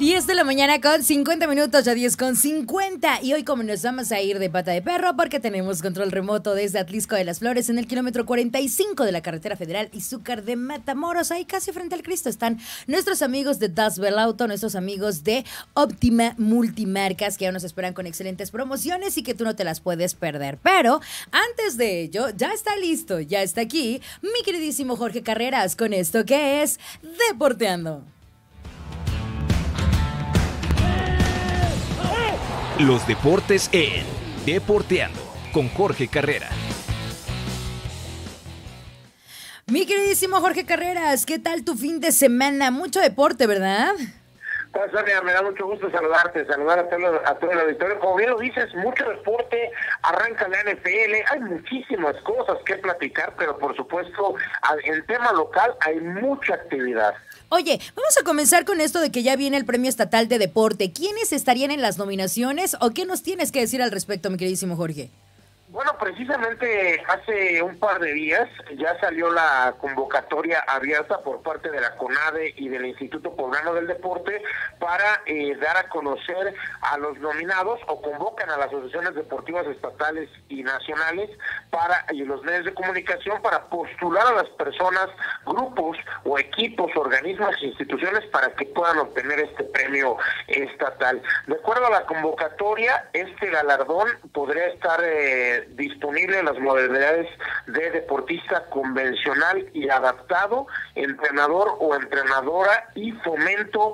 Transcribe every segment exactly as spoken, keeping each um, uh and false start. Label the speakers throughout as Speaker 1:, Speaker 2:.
Speaker 1: diez de la mañana con cincuenta minutos, ya diez con cincuenta. Y hoy como nos vamos a ir de pata de perro porque tenemos control remoto desde Atlisco de las Flores en el kilómetro cuarenta y cinco de la carretera federal Izúcar de Matamoros. Ahí casi frente al Cristo están nuestros amigos de Das Bell Auto, nuestros amigos de Óptima Multimarcas que ya nos esperan con excelentes promociones y que tú no te las puedes perder. Pero antes de ello, ya está listo, ya está aquí mi queridísimo Jorge Carreras con esto que es Deporteando.
Speaker 2: Los deportes en Deporteando con Jorge Carrera.
Speaker 1: Mi queridísimo Jorge Carreras, ¿qué tal tu fin de semana? Mucho deporte, ¿verdad?
Speaker 3: Pues, Sonia, me da mucho gusto saludarte, saludar a todo, a todo el auditorio. Como bien lo dices, mucho deporte, arranca la N F L, hay muchísimas cosas que platicar, pero por supuesto, en tema local hay mucha actividad.
Speaker 1: Oye, vamos a comenzar con esto de que ya viene el Premio Estatal de Deporte. ¿Quiénes estarían en las nominaciones o qué nos tienes que decir al respecto, mi queridísimo Jorge?
Speaker 3: Bueno, precisamente hace un par de días ya salió la convocatoria abierta por parte de la CONADE y del Instituto Poblano del Deporte para eh, dar a conocer a los nominados o convocan a las asociaciones deportivas estatales y nacionales para y los medios de comunicación para postular a las personas, grupos o equipos, organismos e instituciones para que puedan obtener este premio estatal. De acuerdo a la convocatoria, este galardón podría estar eh, disponible en las modalidades de deportista convencional y adaptado, entrenador o entrenadora y fomento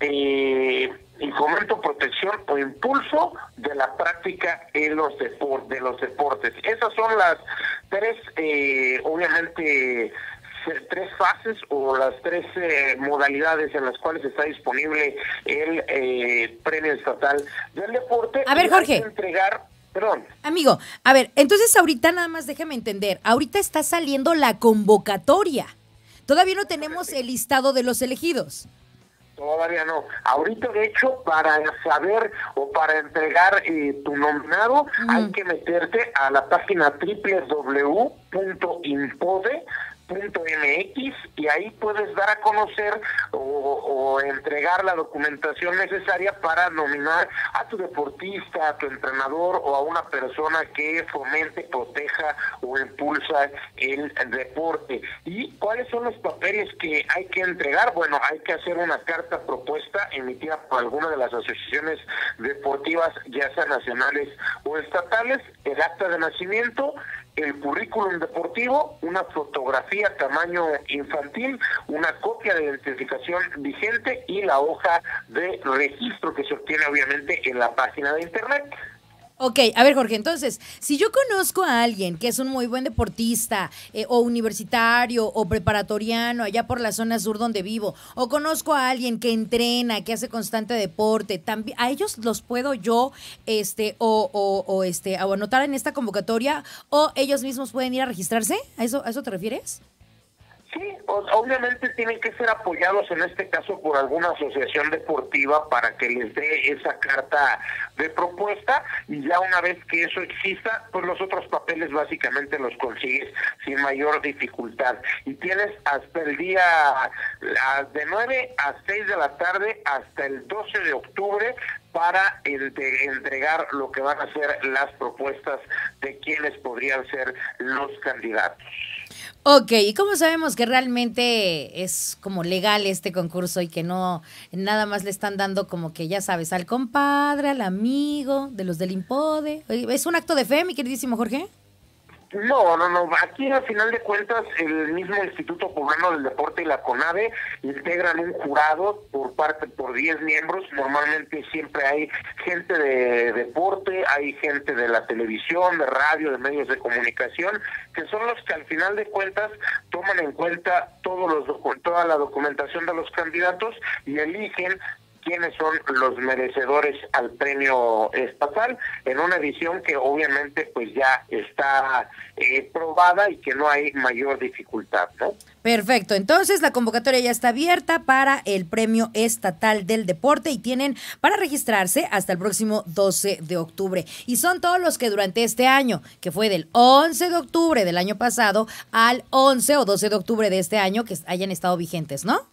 Speaker 3: eh, y fomento, protección o impulso de la práctica en los depor de los deportes. Esas son las tres, eh, obviamente, tres fases o las tres eh, modalidades en las cuales está disponible el eh, premio estatal del deporte.
Speaker 1: A ver, Jorge.
Speaker 3: Entregar Perdón.
Speaker 1: Amigo, a ver, entonces ahorita nada más déjame entender, ahorita está saliendo la convocatoria. Todavía no tenemos el listado de los elegidos.
Speaker 3: Todavía no. Ahorita, de hecho, para saber o para entregar eh, tu nominado, mm. hay que meterte a la página doble u doble u doble u punto impode punto m x y ahí puedes dar a conocer o, o entregar la documentación necesaria para nominar a tu deportista, a tu entrenador o a una persona que fomente, proteja o impulsa el deporte. ¿Y cuáles son los papeles que hay que entregar? Bueno, hay que hacer una carta propuesta emitida por alguna de las asociaciones deportivas, ya sean nacionales o estatales, el acta de nacimiento, el currículum deportivo, una fotografía tamaño infantil, una copia de identificación vigente y la hoja de registro que se obtiene obviamente en la página de internet.
Speaker 1: Ok, a ver Jorge, entonces, si yo conozco a alguien que es un muy buen deportista, eh, o universitario, o preparatoriano, allá por la zona sur donde vivo, o conozco a alguien que entrena, que hace constante deporte, también, ¿a ellos los puedo yo, este, o, o, o este, o anotar en esta convocatoria, o ellos mismos pueden ir a registrarse? ¿A eso, a eso te refieres?
Speaker 3: Sí, obviamente tienen que ser apoyados en este caso por alguna asociación deportiva para que les dé esa carta de propuesta y ya una vez que eso exista, pues los otros papeles básicamente los consigues sin mayor dificultad. Y tienes hasta el día de nueve a seis de la tarde hasta el doce de octubre para entregar lo que van a ser las propuestas de quienes podrían ser los candidatos.
Speaker 1: Ok, ¿y cómo sabemos que realmente es como legal este concurso y que no nada más le están dando como que ya sabes, al compadre, al amigo, de los del Impode? ¿Es un acto de fe, mi queridísimo Jorge?
Speaker 3: No, no, no. Aquí al final de cuentas el mismo Instituto Poblano del Deporte y la CONADE integran un jurado por parte por diez miembros. Normalmente siempre hay gente de deporte, hay gente de la televisión, de radio, de medios de comunicación, que son los que al final de cuentas toman en cuenta todos los toda la documentación de los candidatos y eligen quiénes son los merecedores al premio estatal en una edición que obviamente pues ya está eh, probada y que no hay mayor dificultad, ¿no?
Speaker 1: Perfecto, entonces la convocatoria ya está abierta para el Premio Estatal del Deporte y tienen para registrarse hasta el próximo doce de octubre. Y son todos los que durante este año, que fue del once de octubre del año pasado al once o doce de octubre de este año, que hayan estado vigentes, ¿no?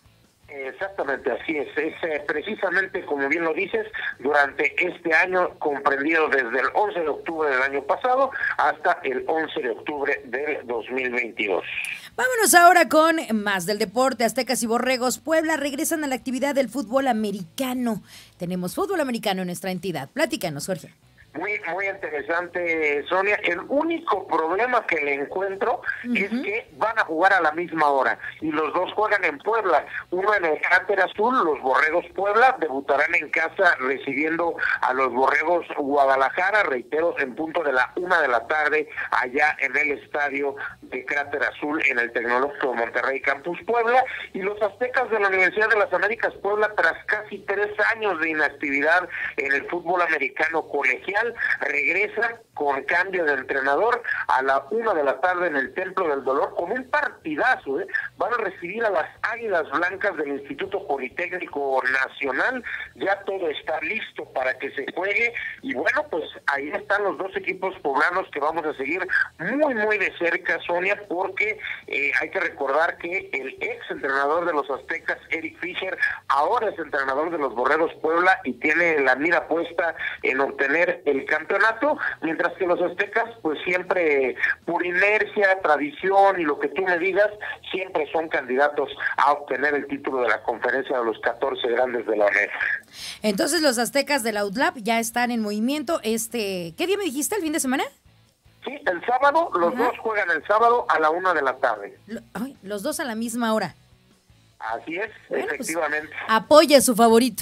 Speaker 3: Exactamente, así es. Es eh, precisamente, como bien lo dices, durante este año, comprendido desde el once de octubre del año pasado hasta el once de octubre del dos mil veintidós.
Speaker 1: Vámonos ahora con más del deporte. Aztecas y Borregos Puebla regresan a la actividad del fútbol americano. Tenemos fútbol americano en nuestra entidad. Platícanos, Jorge.
Speaker 3: Muy, muy interesante, Sonia. El único problema que le encuentro uh-huh. es que van a jugar a la misma hora y los dos juegan en Puebla. Uno en el Cráter Azul, los Borregos Puebla debutarán en casa recibiendo a los Borregos Guadalajara, reitero, en punto de la una de la tarde allá en el estadio de Cráter Azul en el Tecnológico de Monterrey Campus Puebla. Y los Aztecas de la Universidad de las Américas Puebla, tras casi tres años de inactividad en el fútbol americano colegial, regresan con cambio de entrenador a la una de la tarde en el Templo del Dolor con un partidazo. ¿eh? Van a recibir a las Águilas Blancas del Instituto Politécnico Nacional. Ya todo está listo para que se juegue y bueno, pues ahí están los dos equipos poblanos que vamos a seguir muy muy de cerca, Sonia, porque eh, hay que recordar que el ex entrenador de los Aztecas, Eric Fisher, ahora es entrenador de los Borregos Puebla y tiene la mira puesta en obtener el campeonato, mientras que los Aztecas pues siempre por inercia, tradición y lo que tú me digas, siempre son candidatos a obtener el título de la conferencia de los catorce grandes de la U N E F.
Speaker 1: Entonces los Aztecas de la U D L A P ya están en movimiento. Este, ¿qué día me dijiste, el fin de semana?
Speaker 3: Sí, el sábado, los Ajá. dos juegan el sábado a la una de la tarde.
Speaker 1: Lo, ay, los dos a la misma hora.
Speaker 3: Así es,
Speaker 1: bueno,
Speaker 3: efectivamente.
Speaker 1: Pues, apoya a su favorito.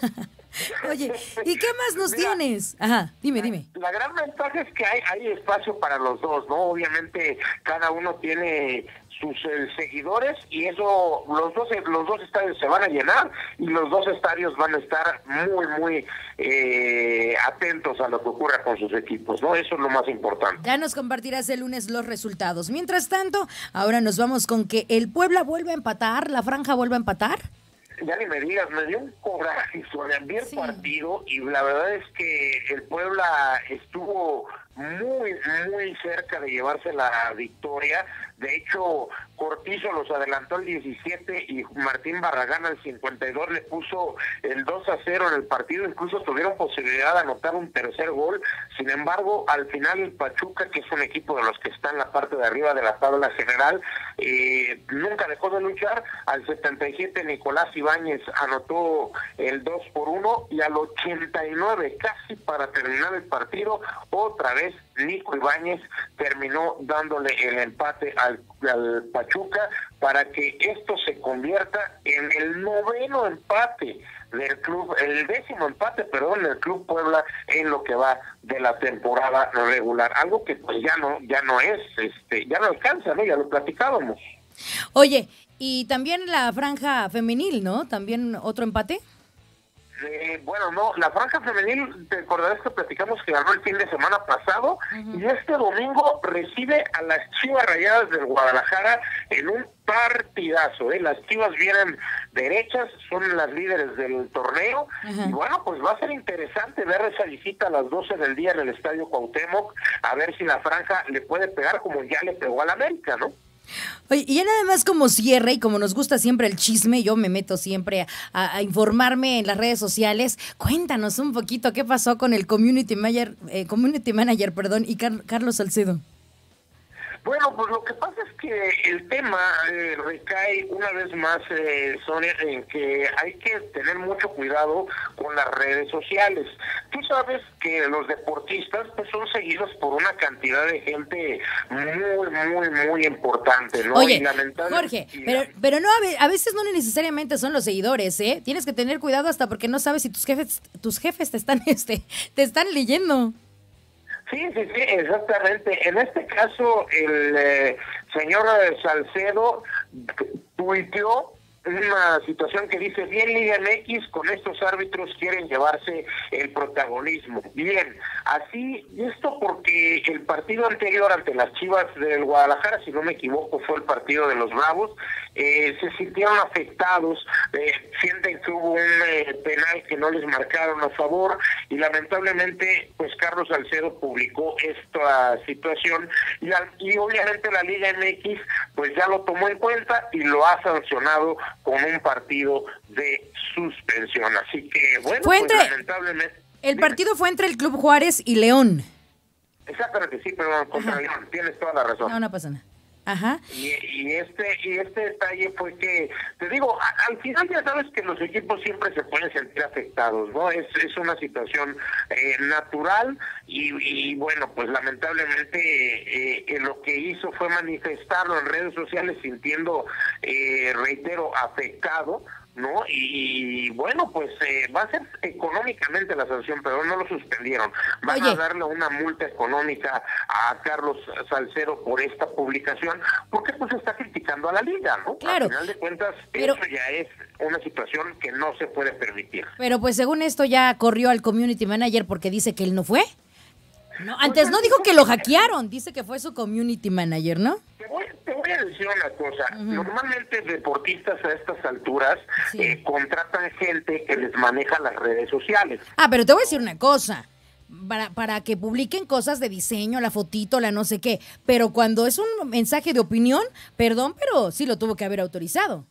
Speaker 1: Oye, ¿y qué más nos Mira, tienes? Ajá, dime, dime.
Speaker 3: La gran ventaja es que hay, hay espacio para los dos, ¿no? Obviamente cada uno tiene sus eh, seguidores y eso, los dos los dos estadios se van a llenar y los dos estadios van a estar muy, muy eh, atentos a lo que ocurra con sus equipos, ¿no? Eso es lo más importante.
Speaker 1: Ya nos compartirás el lunes los resultados. Mientras tanto, ahora nos vamos con que el Puebla vuelve a empatar, la Franja vuelve a empatar.
Speaker 3: Ya ni me digas, me dio un coraje sobre el sí. partido y la verdad es que el Puebla estuvo muy, muy cerca de llevarse la victoria. De hecho, Cortizo los adelantó al diecisiete y Martín Barragán al cincuenta y dos le puso el dos a cero en el partido. Incluso tuvieron posibilidad de anotar un tercer gol. Sin embargo, al final el Pachuca, que es un equipo de los que está en la parte de arriba de la tabla general, eh, nunca dejó de luchar. Al setenta y siete Nicolás Ibáñez anotó el dos por uno y al ochenta y nueve, casi para terminar el partido, otra vez Nico Ibáñez terminó dándole el empate al, al Pachuca para que esto se convierta en el noveno empate del club, el décimo empate, perdón, del Club Puebla en lo que va de la temporada regular, algo que pues ya no, ya no es, este, ya no alcanza, ¿no? Ya lo platicábamos.
Speaker 1: Oye, y también la franja femenil, ¿no? También otro empate.
Speaker 3: Eh, bueno, no, la franja femenil, te acordarás que platicamos que ganó el fin de semana pasado, uh-huh. y este domingo recibe a las Chivas Rayadas del Guadalajara en un partidazo, ¿eh? Las Chivas vienen derechas, son las líderes del torneo, uh-huh. y bueno, pues va a ser interesante ver esa visita a las doce del día en el Estadio Cuauhtémoc, a ver si la franja le puede pegar como ya le pegó al América, ¿no?
Speaker 1: Oye, y ya nada más como cierre, y como nos gusta siempre el chisme, yo me meto siempre a, a informarme en las redes sociales. Cuéntanos un poquito qué pasó con el community manager, eh, community manager, perdón, y Car- Carlos Salcedo.
Speaker 3: Bueno, pues lo que pasa es que el tema eh, recae una vez más, eh, Sonia, en que hay que tener mucho cuidado con las redes sociales. Tú sabes que los deportistas pues son seguidos por una cantidad de gente muy, muy, muy importante, ¿no?
Speaker 1: Oye,
Speaker 3: y lamentable,
Speaker 1: Jorge,
Speaker 3: y
Speaker 1: pero, pero no, a veces no necesariamente son los seguidores, ¿eh? Tienes que tener cuidado hasta porque no sabes si tus jefes, tus jefes te están, este, te están leyendo.
Speaker 3: Sí, sí, sí, exactamente. En este caso, el eh, señor Salcedo tuiteó una situación que dice: bien, Liga M X, con estos árbitros quieren llevarse el protagonismo. Bien, así, y esto porque el partido anterior ante las Chivas del Guadalajara, si no me equivoco, fue el partido de los Bravos, eh, se sintieron afectados, eh, sienten que hubo un eh, penal que no les marcaron a favor, y lamentablemente, pues Carlos Salcedo publicó esta situación, y, al, y obviamente la Liga M X, pues ya lo tomó en cuenta y lo ha sancionado con un partido de suspensión. Así que, bueno,
Speaker 1: fue
Speaker 3: pues
Speaker 1: entre,
Speaker 3: lamentablemente...
Speaker 1: El partido fue entre el Club Juárez y León.
Speaker 3: Exactamente, sí, pero contra Ajá. León, tienes toda la razón.
Speaker 1: No, no pasa nada. Ajá.
Speaker 3: Y, y este y este detalle fue que, te digo, a, al final ya sabes que los equipos siempre se pueden sentir afectados, ¿no? Es, es una situación eh, natural y, y bueno, pues lamentablemente eh, eh, lo que hizo fue manifestarlo en redes sociales sintiendo, eh, reitero, afectado, ¿no? Y, y bueno, pues eh, va a ser económicamente la sanción, pero no lo suspendieron. Van Oye. a darle una multa económica a Carlos Salcedo por esta publicación, porque pues está criticando a la liga, ¿no?
Speaker 1: Claro.
Speaker 3: Al final de cuentas, pero, eso ya es una situación que no se puede permitir.
Speaker 1: Pero pues según esto ya corrió al community manager porque dice que él no fue. No, antes pues, no dijo que lo hackearon, dice que fue su community manager, ¿no?
Speaker 3: Te voy, te voy a decir una cosa, uh-huh. Normalmente deportistas a estas alturas sí. eh, contratan gente que les maneja las redes sociales.
Speaker 1: Ah, pero te voy a decir una cosa, para, para que publiquen cosas de diseño, la fotito, la no sé qué, pero cuando es un mensaje de opinión, perdón, pero sí lo tuvo que haber autorizado.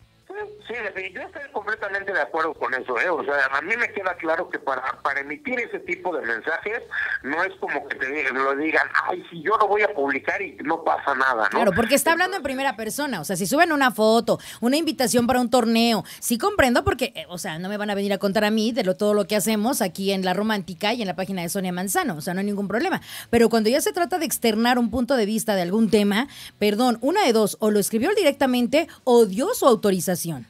Speaker 3: Sí, yo estoy completamente de acuerdo con eso, ¿eh? O sea, a mí me queda claro que para para emitir ese tipo de mensajes no es como que te digan, lo digan, ay, si yo lo voy a publicar y no pasa nada, ¿no?
Speaker 1: Claro, porque está hablando en primera persona, o sea, si suben una foto, una invitación para un torneo, sí comprendo porque, eh, o sea, no me van a venir a contar a mí de lo, todo lo que hacemos aquí en La Romántica y en la página de Sonia Manzano, o sea, no hay ningún problema, pero cuando ya se trata de externar un punto de vista de algún tema, perdón, una de dos, o lo escribió directamente o dio su autorización.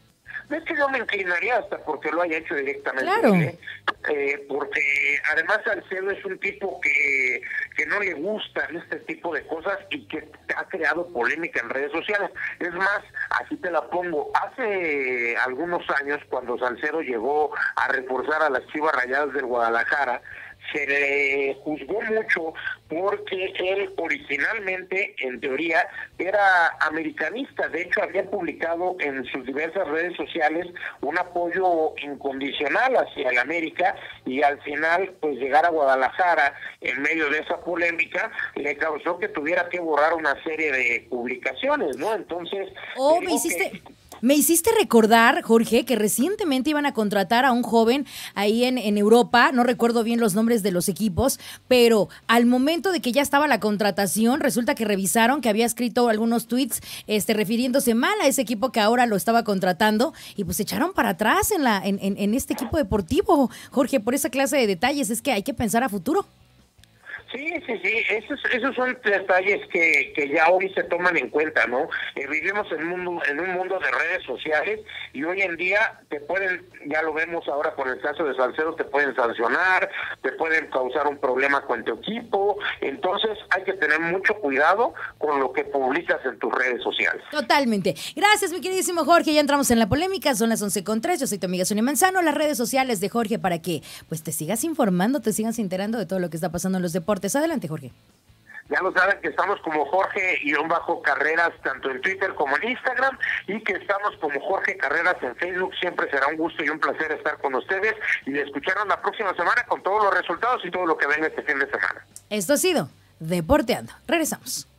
Speaker 3: Es que yo me inclinaría hasta porque lo haya hecho directamente.
Speaker 1: Claro.
Speaker 3: ¿eh? Eh, porque además Salcedo es un tipo que, que no le gustan este tipo de cosas y que ha creado polémica en redes sociales. Es más, así te la pongo. Hace algunos años, cuando Salcedo llegó a reforzar a las Chivas Rayadas del Guadalajara, se le juzgó mucho porque él originalmente, en teoría, era americanista. De hecho, había publicado en sus diversas redes sociales un apoyo incondicional hacia el América y al final, pues llegar a Guadalajara en medio de esa polémica le causó que tuviera que borrar una serie de publicaciones, ¿no? Entonces...
Speaker 1: Oh, me hiciste... Que... Me hiciste recordar, Jorge, que recientemente iban a contratar a un joven ahí en, en Europa, no recuerdo bien los nombres de los equipos, pero al momento de que ya estaba la contratación, resulta que revisaron que había escrito algunos tweets este, refiriéndose mal a ese equipo que ahora lo estaba contratando y pues se echaron para atrás en, la, en, en, en este equipo deportivo, Jorge, por esa clase de detalles. Es que hay que pensar a futuro.
Speaker 3: Sí, sí, sí, esos, esos son detalles que, que ya hoy se toman en cuenta, ¿no? Eh, vivimos en un, mundo, en un mundo de redes sociales y hoy en día te pueden, ya lo vemos ahora por el caso de Salcedo, te pueden sancionar, te pueden causar un problema con tu equipo, entonces hay que tener mucho cuidado con lo que publicas en tus redes sociales.
Speaker 1: Totalmente. Gracias, mi queridísimo Jorge, ya entramos en la polémica, son las once con tres, yo soy tu amiga Sonia Manzano, las redes sociales de Jorge para que pues te sigas informando, te sigas enterando de todo lo que está pasando en los deportes. Adelante, Jorge.
Speaker 3: Ya lo saben que estamos como Jorge-Carreras tanto en Twitter como en Instagram y que estamos como Jorge Carreras en Facebook. Siempre será un gusto y un placer estar con ustedes y de escucharnos la próxima semana con todos los resultados y todo lo que venga este fin de semana.
Speaker 1: Esto ha sido Deporteando. Regresamos.